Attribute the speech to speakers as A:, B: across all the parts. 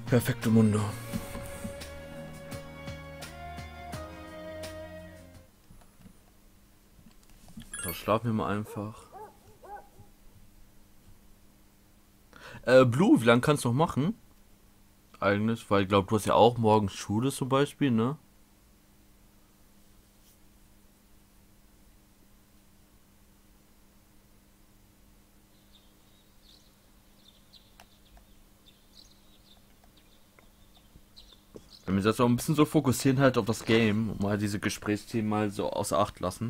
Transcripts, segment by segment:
A: Perfekto Mundo. Da schlafen wir mal einfach. Blue, wie lange kannst du noch machen? Eigentlich, weil ich glaube, du hast ja auch morgens Schule zum Beispiel, ne? Wenn wir uns jetzt auch ein bisschen so fokussieren halt auf das Game und mal diese Gesprächsthemen mal so außer Acht lassen.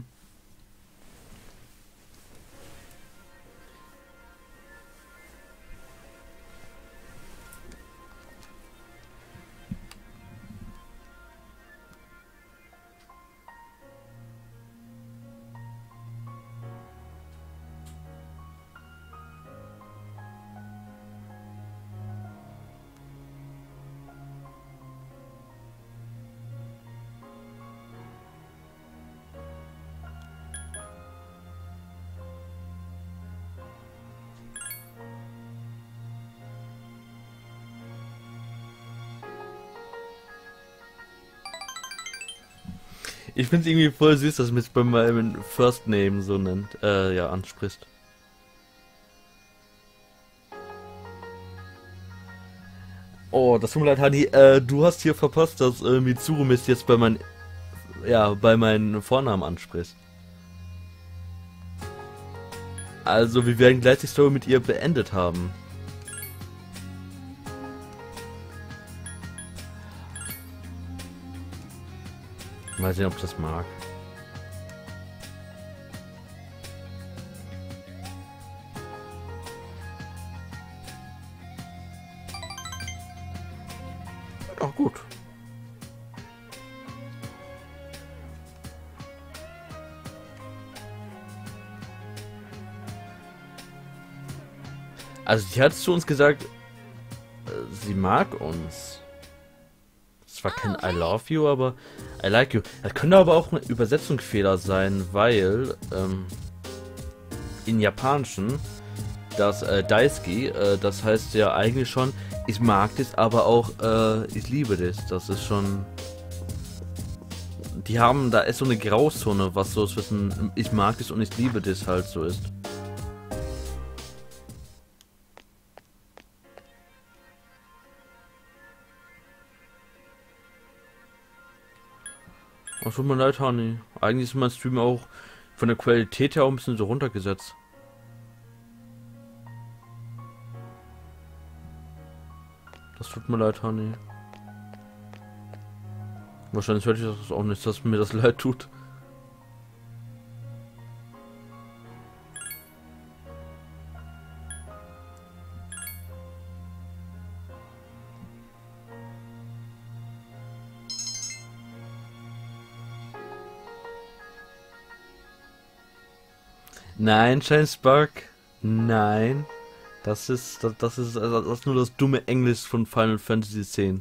A: Ich finde es irgendwie voll süß, dass du mich bei meinem First Name so nennt, ja, ansprichst. Oh, das tut mir leid, Hani. Du hast hier verpasst, dass Mitsuru mich jetzt bei meinen Vornamen anspricht. Also, wir werden gleich die Story mit ihr beendet haben. Mal sehen, ob ich das mag. Ach gut. Also, die hat zu uns gesagt, sie mag uns. Das war kein I love you, aber I like you. Das könnte aber auch ein Übersetzungsfehler sein, weil in Japanischen das Daisuki, das heißt ja eigentlich schon, ich mag das, aber auch ich liebe das. Das ist schon. Die haben, da ist so eine Grauzone, was so zwischen ich mag das und ich liebe das halt so ist. Oh, tut mir leid, Hani. Eigentlich ist mein Stream auch von der Qualität her auch ein bisschen so runtergesetzt. Das tut mir leid, Hani. Wahrscheinlich hört ich das auch nicht, dass mir das leid tut. Nein, Shane Spark. Nein. Das ist nur das dumme Englisch von Final Fantasy X.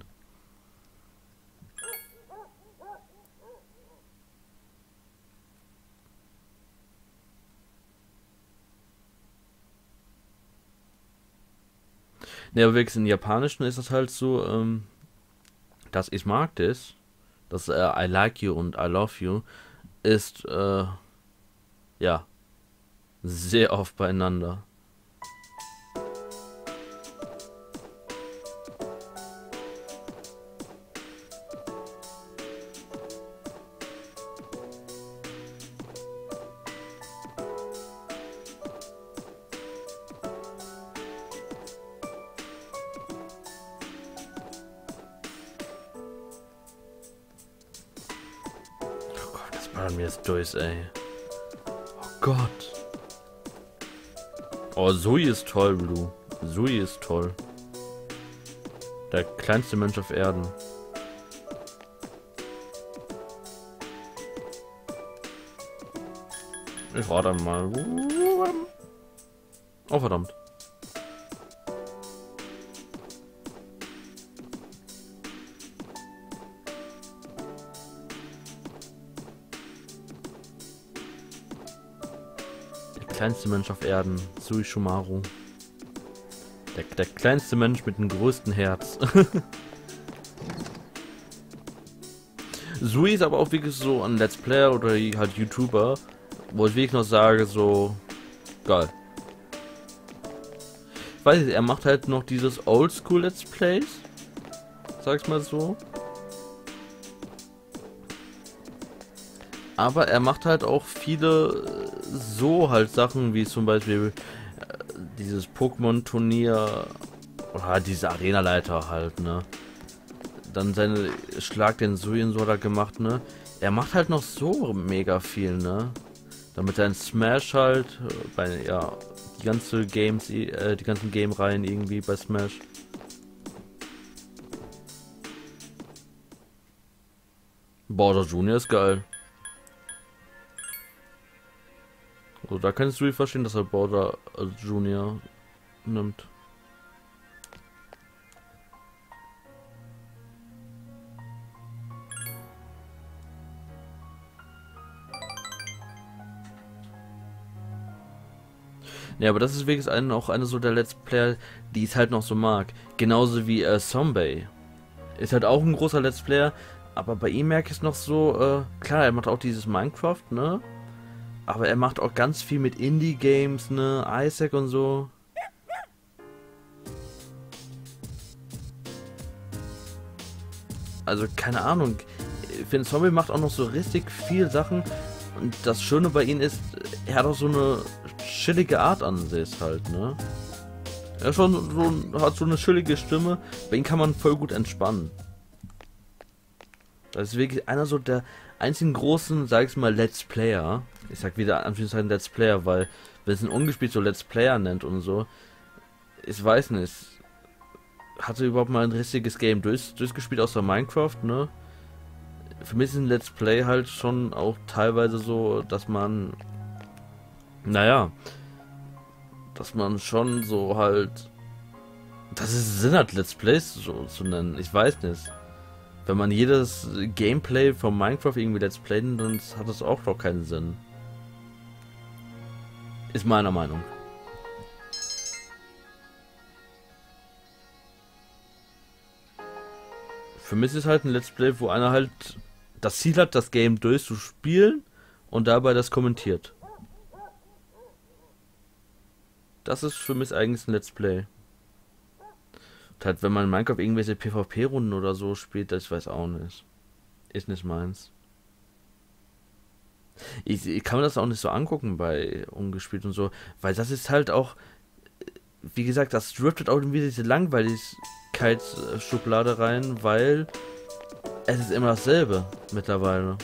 A: Ne, aber wirklich im Japanischen ist das halt so, dass ich mag das, das I like you und I love you ist, ja, sehr oft beieinander. Oh Gott, das war mir jetzt durch, ey. Oh Gott. Oh, Sui ist toll, Blue. Sui ist toll. Der kleinste Mensch auf Erden. Ich warte mal. Oh, verdammt. Der kleinste Mensch auf Erden. Sui Shumaru. Der kleinste Mensch mit dem größten Herz. Sui ist aber auch wirklich so ein Let's Player oder halt YouTuber, wo ich wirklich noch sage, so geil. Ich weiß nicht, er macht halt noch dieses Oldschool Let's Plays, sag's mal so. Aber er macht halt auch viele so halt Sachen wie zum Beispiel dieses Pokémon-Turnier oder halt diese Arena-Leiter halt, ne? Dann seine Schlag den Suin so da gemacht, ne? Er macht halt noch so mega viel, ne? Damit sein Smash halt bei ja die ganze Games, die ganzen Game-Reihen irgendwie bei Smash. Bowser Jr. ist geil. Also da kannst du verstehen, dass er Bowser Jr. nimmt. Ja, aber das ist wirklich auch eine so der Let's Player, die ich halt noch so mag. Genauso wie Zombie. Ist halt auch ein großer Let's Player, aber bei ihm merke ich es noch so, klar, er macht auch dieses Minecraft, ne? Aber er macht auch ganz viel mit Indie-Games, ne? Isaac und so. Also, keine Ahnung. Ich finde, Zombie macht auch noch so richtig viel Sachen. Und das Schöne bei ihm ist, er hat auch so eine chillige Art an sich halt, ne? Er hat so eine chillige Stimme. Bei ihm kann man voll gut entspannen. Das ist wirklich einer so der einzigen großen, sag ich mal, Let's Player. Ich sag wieder Anführungszeichen Let's Player, weil wenn es ein ungespielt so Let's Player nennt und so, ich weiß nicht, hatte überhaupt mal ein richtiges Game durchgespielt außer Minecraft, ne? Für mich ist ein Let's Play halt schon auch teilweise so, dass man, naja, dass man schon so halt, dass es Sinn hat, Let's Plays so zu nennen. Ich weiß nicht. Wenn man jedes Gameplay von Minecraft irgendwie Let's Playen, dann hat das auch doch keinen Sinn. Ist meiner Meinung. Für mich ist halt ein Let's Play, wo einer halt das Ziel hat, das Game durchzuspielen und dabei das kommentiert. Das ist für mich eigentlich ein Let's Play. Und halt, wenn man Minecraft irgendwelche PvP-Runden oder so spielt, das weiß auch nicht. Ist nicht meins. Ich kann mir das auch nicht so angucken bei ungespielt und so, weil das ist halt auch, wie gesagt, das driftet auch in diese Langweiligkeitsschublade rein, weil es ist immer dasselbe mittlerweile.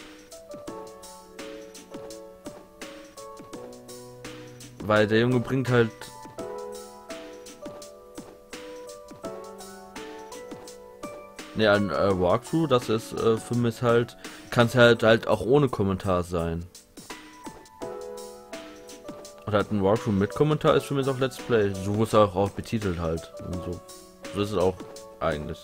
A: Weil der Junge bringt halt ja, ein Walkthrough, das ist für mich halt, kann es halt auch ohne Kommentar sein. Und halt ein Walkthrough mit Kommentar ist für mich auch Let's Play. So wurde es auch betitelt halt. Und so. So ist es auch eigentlich.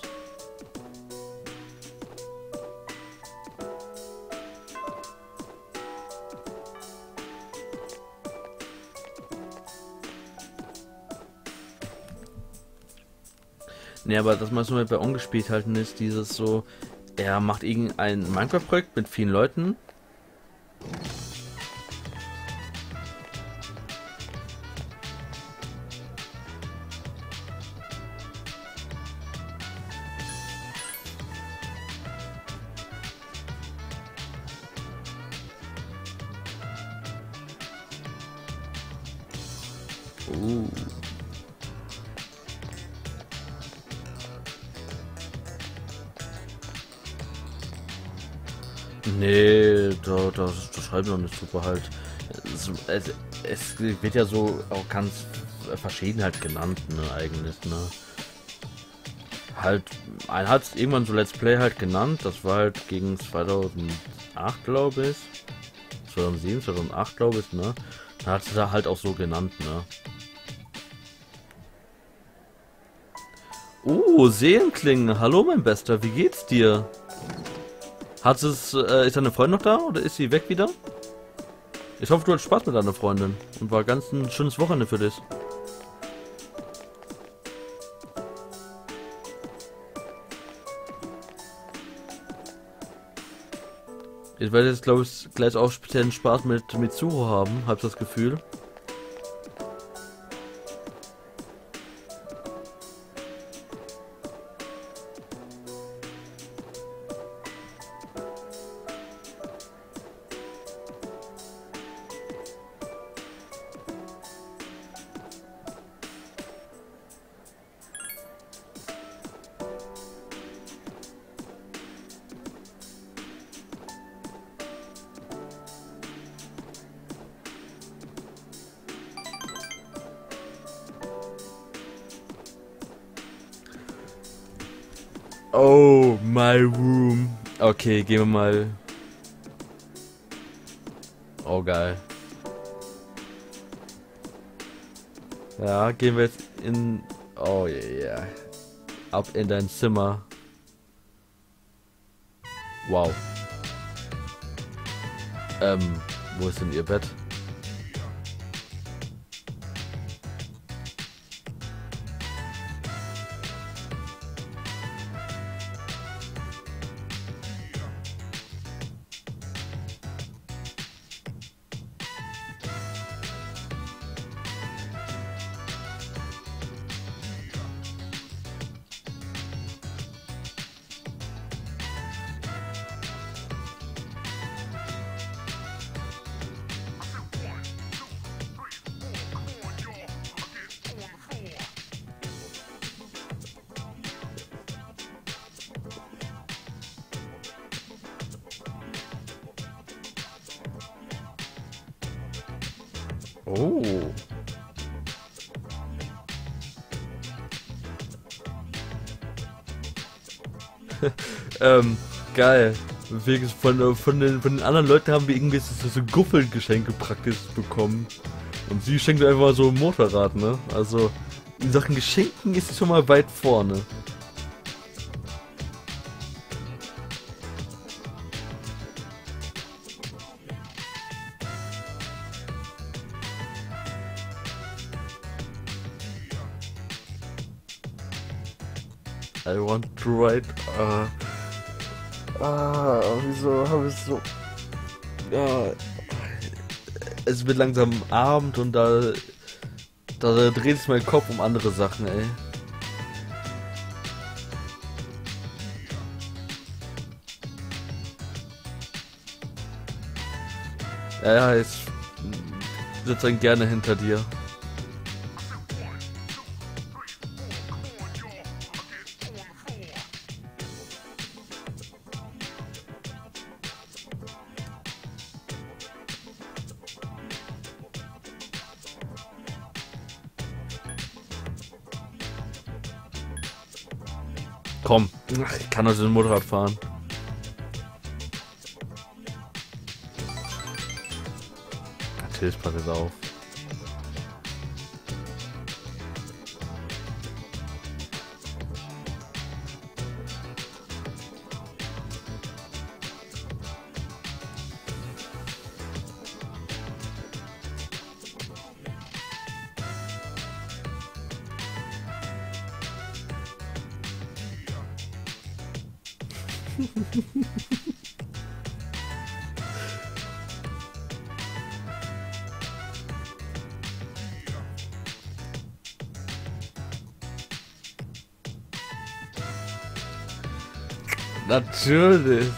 A: Ne, aber das mal so bei ungespielt halten ist, dieses so, er macht irgendein Minecraft-Projekt mit vielen Leuten. Nee, das schreiben wir nicht super halt. Es wird ja so auch ganz verschieden halt genannt, ne, eigentlich, ne. Halt, einer hat irgendwann so Let's Play halt genannt, das war halt gegen 2008, glaube ich. 2007, 2008, glaube ich, ne. Da hat sie da halt auch so genannt, ne. Seelenklingen, hallo mein Bester, wie geht's dir? Ist deine Freundin noch da oder ist sie weg wieder? Ich hoffe, du hattest Spaß mit deiner Freundin und war ganz ein schönes Wochenende für dich. Ich werde jetzt, glaube ich, gleich auch speziellen Spaß mit Mitsuru haben, hab das Gefühl. Oh, my room. Okay, gehen wir mal. Oh, geil. Ja, gehen wir jetzt in... Oh, yeah. Ab in dein Zimmer. Wow. Wo ist denn ihr Bett? Oh. Geil. Von den anderen Leuten haben wir irgendwie so Guffelgeschenke praktisch bekommen. Und sie schenkt einfach mal so ein Motorrad, ne? Also, in Sachen Geschenken ist sie schon mal weit vorne. I want to ride. Wieso habe ich so. Ja. Es wird langsam Abend und da dreht sich mein Kopf um andere Sachen, ey. Ja, ich sitze dann gerne hinter dir. Komm, ich kann also ein Motorrad fahren. Natürlich, pass jetzt auf. Natürlich.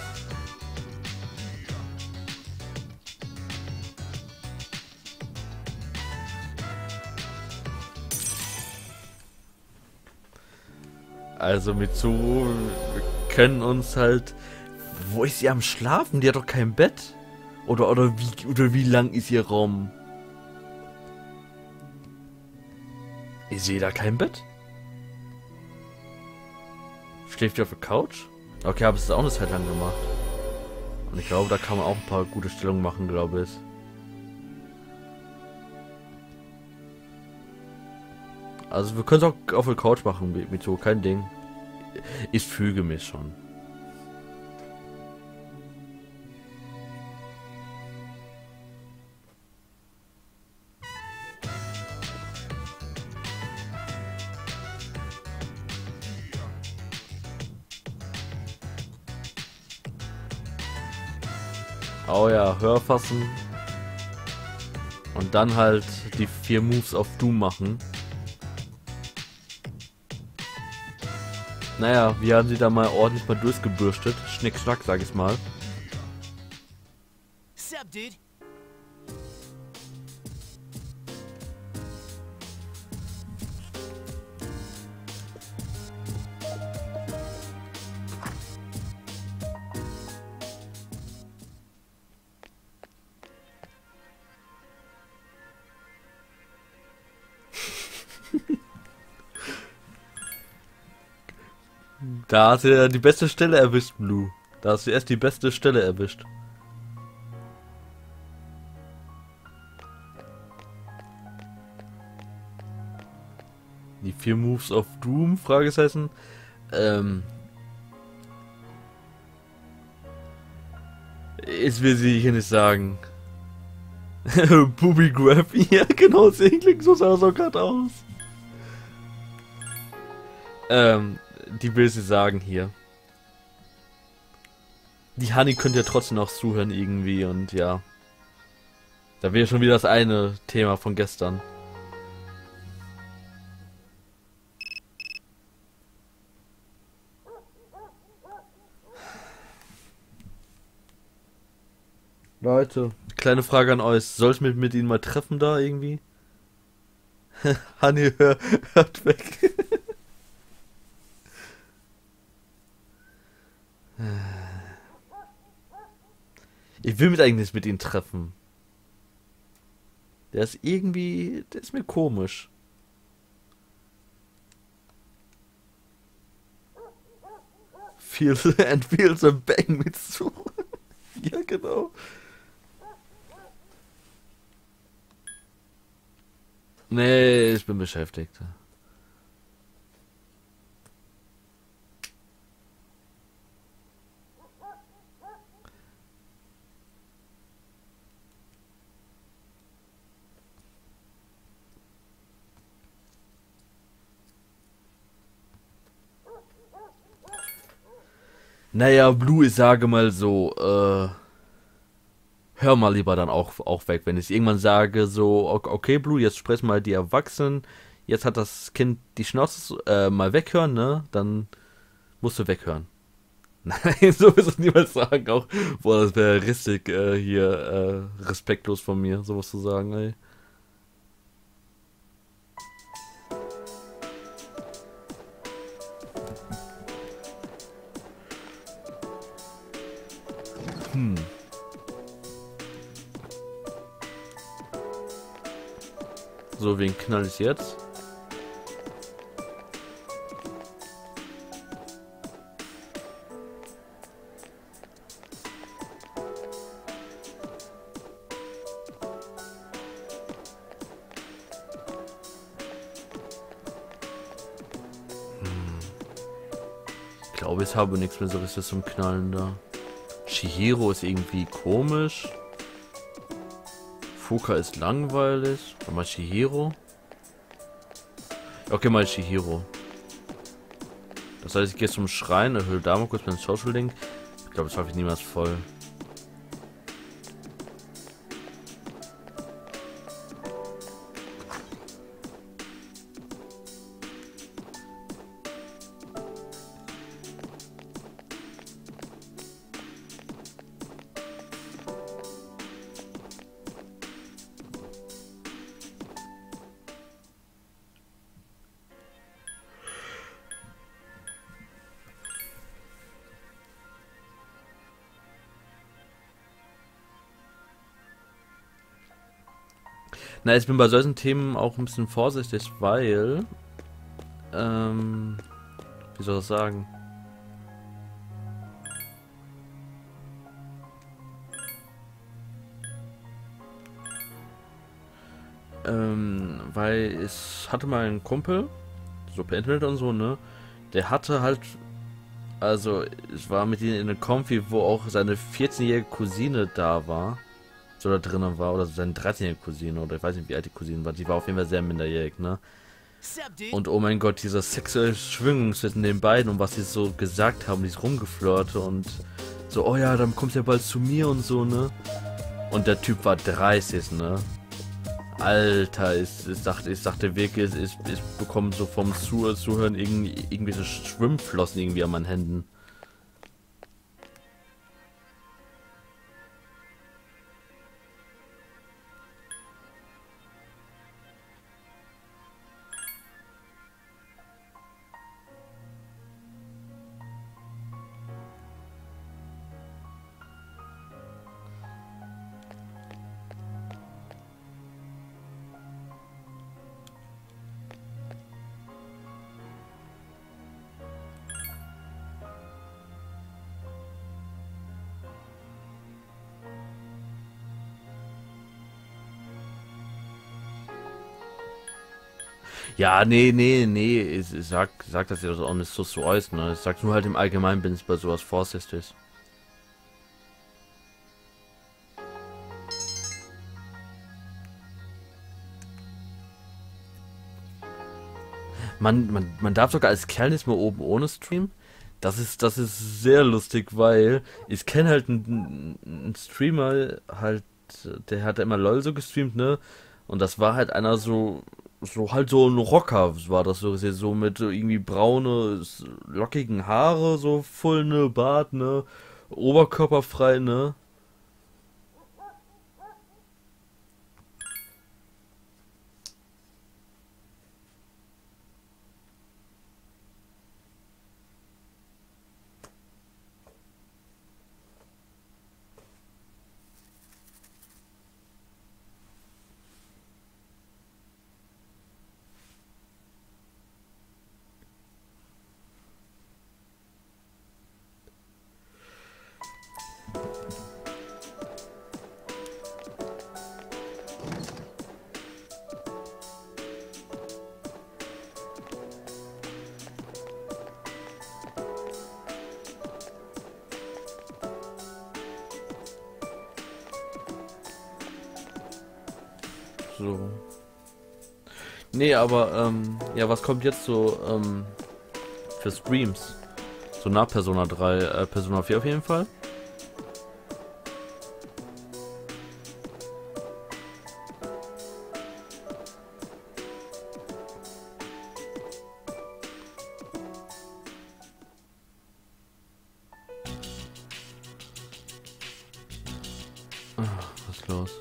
A: Also Mitsuru, wir können uns halt... Wo ist sie am Schlafen? Die hat doch kein Bett. Oder wie lang ist ihr Raum? Ich sehe da kein Bett. Schläft die auf der Couch? Okay, habe es auch eine Zeit lang gemacht. Und ich glaube, da kann man auch ein paar gute Stellungen machen, glaube ich. Also wir können es auch auf der Couch machen, mit so, kein Ding. Ich füge mich schon. Oh ja, Hörfassen. Und dann halt die 4 Moves auf Doom machen. Naja, wir haben sie da mal ordentlich mal durchgebürstet. Schnick, schnack, sag ich mal.
B: Sup, dude?
A: Da hast du ja die beste Stelle erwischt, Blue. Da hast du erst die beste Stelle erwischt. Die 4 Moves auf Doom, Fragezeichen. Ich will sie hier nicht sagen. Booby Grab, ja genau, klingt so sah so gerade aus. Die will sie sagen hier. Die Honey könnte ja trotzdem noch zuhören irgendwie und ja. Da wäre schon wieder das eine Thema von gestern. Leute, kleine Frage an euch. Soll ich mich mit ihnen mal treffen da irgendwie? Honey, hört weg. Ich will mich eigentlich nicht mit ihnen treffen. Der ist irgendwie... Der ist mir komisch. Feels and feels a bang mit zu. Ja, genau. Nee, ich bin beschäftigt. Naja, Blue, ich sage mal so, hör mal lieber dann auch weg, wenn ich irgendwann sage, so, okay, Blue, jetzt sprechen mal die Erwachsenen, jetzt hat das Kind die Schnauze, mal weghören, ne, dann musst du weghören. Nein, so wirst du es niemals sagen, auch, boah, das wäre richtig, hier, respektlos von mir, sowas zu sagen, ey. So, wen knall ich jetzt? Ich glaube, ich habe nichts mehr so richtig zum Knallen da. Chihiro ist irgendwie komisch. Fuka ist langweilig. Warte mal, Chihiro. Okay, mal Chihiro. Das heißt, ich gehe zum Schrein, erhöhe da mal kurz meinen Social Link. Ich glaube, das schaffe ich niemals voll. Na, ich bin bei solchen Themen auch ein bisschen vorsichtig, weil, wie soll ich das sagen? Weil ich hatte mal einen Kumpel, so per Internet und so, ne? Der hatte halt, also ich war mit ihm in einer Konfi, wo auch seine 14-jährige Cousine da war. So da drinnen war, oder seine 13-jährige Cousine, oder ich weiß nicht, wie alt die Cousine war, die war auf jeden Fall sehr minderjährig, ne? Und oh mein Gott, dieser sexuelle Schwingung zwischen den beiden und was sie so gesagt haben, dieses Rumgeflirte und So, oh ja, dann kommst du ja bald zu mir und so, ne? Und der Typ war 30, ne? Alter, ich dachte wirklich, ich bekomme so vom Zuhören irgendwelche Schwimmflossen irgendwie an meinen Händen. Ja, nee, ich sag das ja auch nicht so zu äußern, ne? Ich sag nur halt im Allgemeinen, bin ich bei sowas vorsichtig. Man darf sogar als Kerl nicht mehr oben ohne Stream. Das ist sehr lustig, weil ich kenne halt einen Streamer, halt, der hat immer LOL so gestreamt, ne? Und das war halt einer halt so ein Rocker, war das so mit so irgendwie braune, lockigen Haare, so voll, ne, Bart, ne? Oberkörperfrei, ne? So. Nee, aber, ja, was kommt jetzt so, für Streams? So nach Persona 3, Persona 4 auf jeden Fall. Ah, was ist los?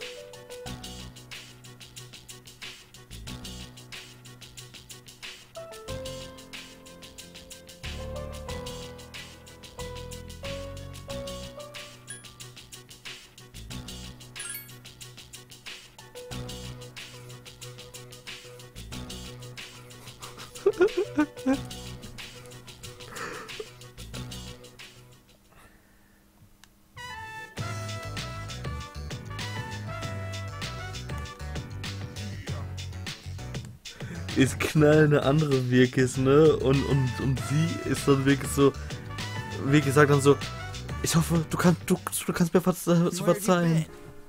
A: Ich knall eine andere Wirkis, ne? Und sie ist dann wirklich so, Virkis sagt dann so, ich hoffe, du kannst mir so verzeihen.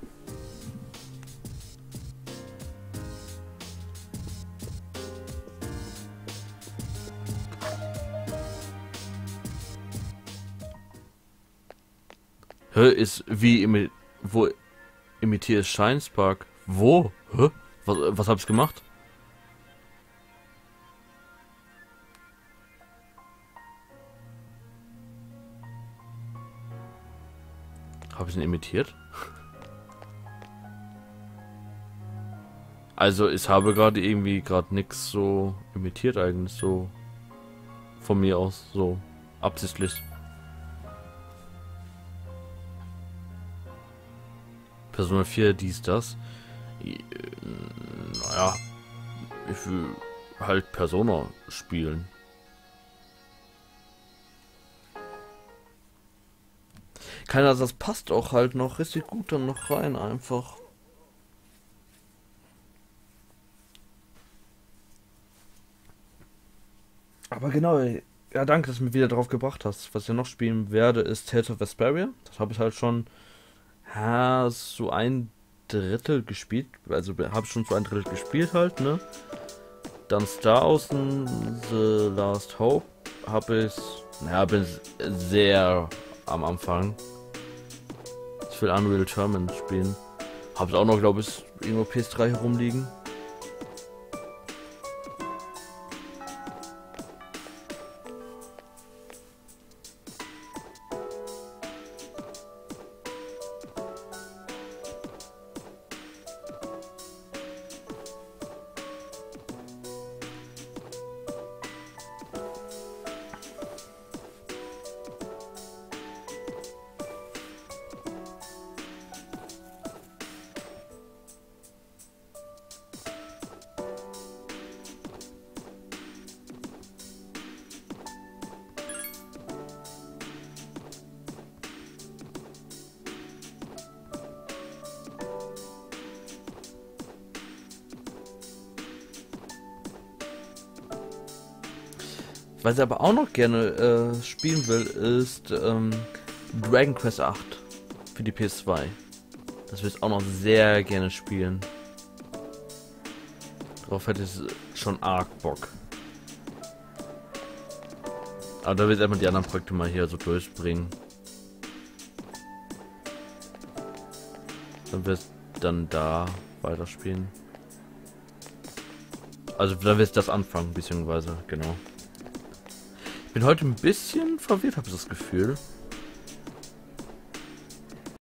A: Hä, ist wie wo imitiere Shinespark? Wo? Hä? Was hab ich gemacht? Habe ich ihn imitiert? Also ich habe gerade nichts so imitiert eigentlich so von mir aus so absichtlich. Persona 4 dies das. Naja, ich will halt Persona spielen. Keiner, das passt auch halt noch richtig gut dann noch rein einfach. Aber genau, ja, danke, dass du mich wieder drauf gebracht hast. Was ich noch spielen werde, ist Tales of Vesperia. Das habe ich halt schon, ja, so ein Drittel gespielt. Also habe schon so ein Drittel gespielt halt, ne? Dann Star Ocean, The Last Hope habe ich, naja, bin sehr am Anfang. Ich will Unreal Tournament spielen. Hab's auch noch, glaube ich, irgendwo PS3 herumliegen. Was ich aber auch noch gerne spielen will, ist Dragon Quest 8 für die PS2. Das will ich auch noch sehr gerne spielen. Darauf hätte ich schon arg Bock. Aber da will ich einfach die anderen Projekte mal hier so durchbringen. Dann wird dann da weiterspielen. Also da wird das anfangen, beziehungsweise, genau. Ich bin heute ein bisschen verwirrt, habe ich das Gefühl.